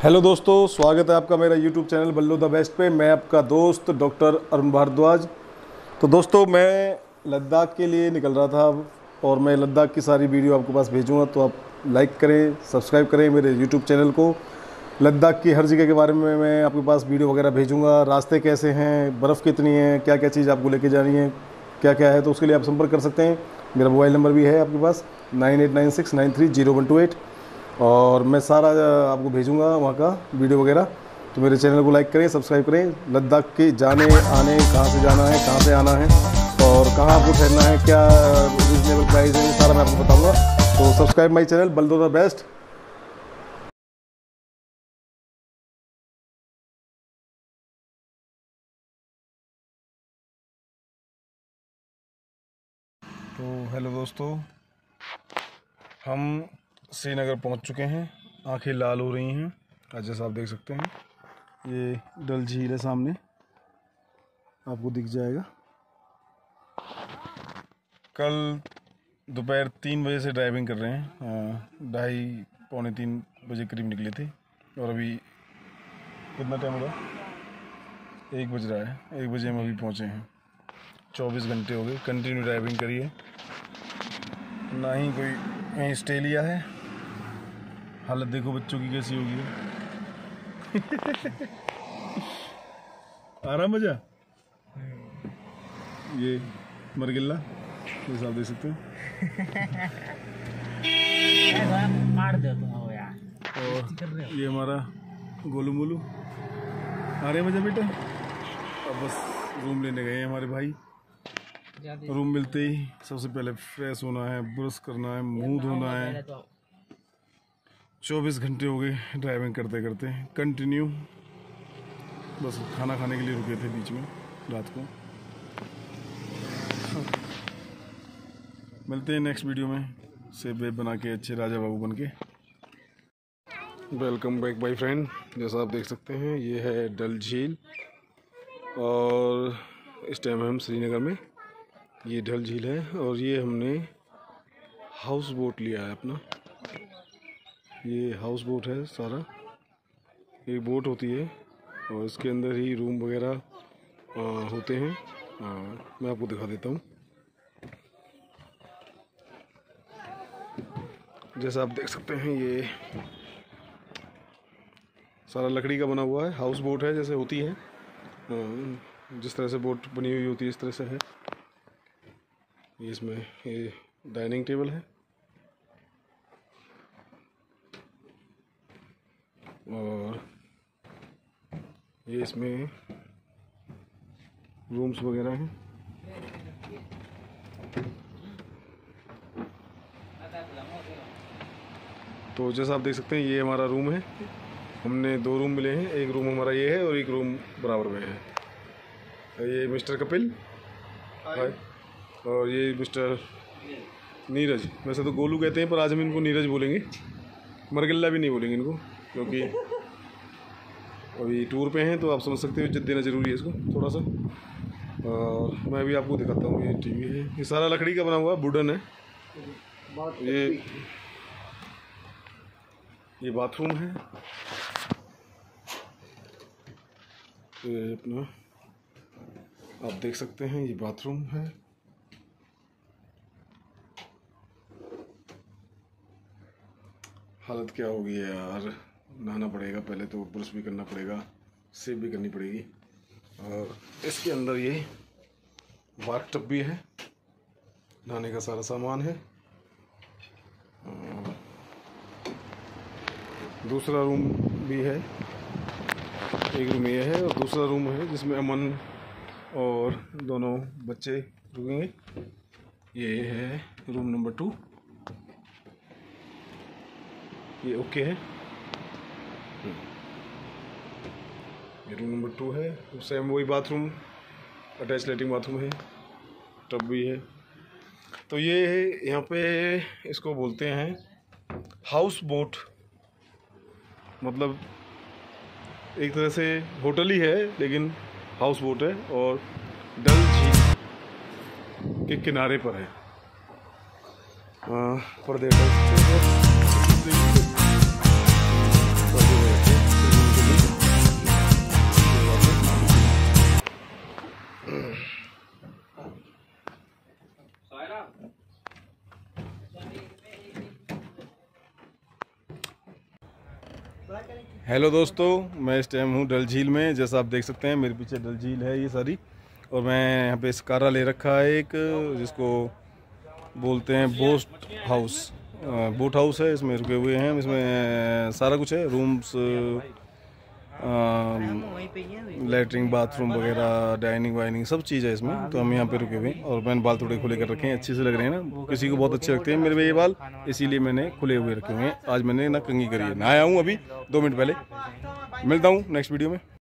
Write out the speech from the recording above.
Hello दोस्तों, स्वागत है आपका मेरा YouTube channel Ballu the best पे। मैं आपका दोस्त डॉक्टर अरुण भारद्वाज। तो दोस्तों, मैं लद्दाख के लिए निकल रहा था और मैं लद्दाख की सारी वीडियो आपके पास भेजूंगा, तो आप लाइक करें, सब्सक्राइब करें मेरे यूट्यूब चैनल को। लद्दाख की हर जगह के बारे में मैं आपके पास वीडियो वगैरह भेजूँगा। रास्ते कैसे हैं, बर्फ़ कितनी है, क्या क्या चीज़ आपको लेके जानी है, क्या क्या है, तो उसके लिए आप संपर्क कर सकते हैं। मेरा मोबाइल नंबर भी है आपके पास 9896930128, और मैं सारा आपको भेजूंगा वहाँ का वीडियो वगैरह। तो मेरे चैनल को लाइक करें, सब्सक्राइब करें। लद्दाख के जाने आने, कहाँ से जाना है, कहाँ से आना है और कहाँ आपको ठहरना है, क्या रीजनेबल प्राइस है, सारा मैं आपको बताऊंगा। तो subscribe my channel Ballu the best. तो हेलो दोस्तों, हम श्रीनगर पहुंच चुके हैं। आंखें लाल हो रही हैं आज, जैसा आप देख सकते हैं। ये डल झील है, सामने आपको दिख जाएगा। कल दोपहर 3 बजे से ड्राइविंग कर रहे हैं। 2:30-3 बजे करीब निकले थे और अभी कितना टाइम हुआ? 1 बज रहा है। 1 बजे हम अभी पहुँचे हैं। 24 घंटे हो गए, कंटिन्यू ड्राइविंग करिए, ना ही कोई कहीं स्टे लिया है। हालत देखो बच्चों की कैसी होगी। आ रहा मजा। ये मरगिल्ला, जैसा आप देख सकते हो। और ये हमारा गोलू मोलू। आ रहे मजा बेटा। अब बस रूम लेने गए हैं हमारे भाई। रूम मिलते ही सबसे पहले फ्रेश होना है, ब्रश करना है, मुंह धोना है। 24 घंटे हो गए ड्राइविंग करते करते कंटिन्यू। बस खाना खाने के लिए रुके थे बीच में रात को। मिलते हैं नेक्स्ट वीडियो में, सेब वेब बना के अच्छे राजा बाबू बन के। Welcome back my friend. जैसा आप देख सकते हैं, ये है डल झील और इस टाइम हम श्रीनगर में। ये डल झील है और ये हमने हाउस बोट लिया है अपना। ये हाउस बोट है सारा, एक बोट होती है और इसके अंदर ही रूम वगैरह होते हैं। मैं आपको दिखा देता हूँ। जैसा आप देख सकते हैं, ये सारा लकड़ी का बना हुआ है। हाउस बोट है जैसे होती है, जिस तरह से बोट बनी हुई होती है इस तरह से है। इसमें ये डाइनिंग टेबल है और ये इसमें रूम्स वगैरह हैं। तो जैसा आप देख सकते हैं, ये हमारा रूम है। हमने 2 रूम मिले हैं। एक रूम हमारा ये है और एक रूम बराबर में है। ये मिस्टर कपिल और ये मिस्टर नीरज। वैसे तो गोलू कहते हैं पर आज हम इनको नीरज बोलेंगे। मरगिल्ला भी नहीं बोलेंगे इनको, क्योंकि अभी टूर पे हैं, तो आप समझ सकते हो इज्जत देना ज़रूरी है इसको थोड़ा सा। और मैं भी आपको दिखाता हूँ। ये टीवी है, ये सारा लकड़ी का बना हुआ वुडन है। ये बाथरूम है। ये अपना आप देख सकते हैं, ये बाथरूम है। हालत क्या होगी यार, नहाना पड़ेगा पहले तो, ब्रश भी करना पड़ेगा, सेव भी करनी पड़ेगी। और इसके अंदर ये बाथ टब भी है, नहाने का सारा सामान है। दूसरा रूम भी है। एक रूम ये है और दूसरा रूम है जिसमें अमन और दोनों बच्चे रुकेंगे। ये है रूम नंबर 2। ये ओके है। ये रूम नंबर 2 है। सेम वही बाथरूम, अटैच लेटरिन बाथरूम है, टब भी है। तो ये है, यहाँ पे इसको बोलते हैं हाउस बोट। मतलब एक तरह से होटल ही है लेकिन हाउस बोट है और डल झील के किनारे पर है। पर्दे हेलो दोस्तों, मैं इस टाइम हूँ डल झील में। जैसा आप देख सकते हैं मेरे पीछे डल झील है ये सारी, और मैं यहाँ पे स्कारा ले रखा है एक, जिसको बोलते हैं बोट हाउस। बोट हाउस है, इसमें रुके हुए हैं। इसमें सारा कुछ है, रूम्स, लेटरिन, बाथरूम वगैरह, डाइनिंग वाइनिंग सब चीज़ है इसमें। तो हम यहाँ पे रुके हुए हैं और मैंने बाल थोड़े खुले कर रखे हैं, अच्छे से लग रहे हैं ना। किसी को बहुत अच्छे लगते हैं मेरे ये बाल, इसीलिए मैंने खुले हुए रखे हुए हैं। आज मैंने ना कंघी करी है, नहाया हूँ अभी 2 मिनट पहले। मिलता हूँ नेक्स्ट वीडियो में।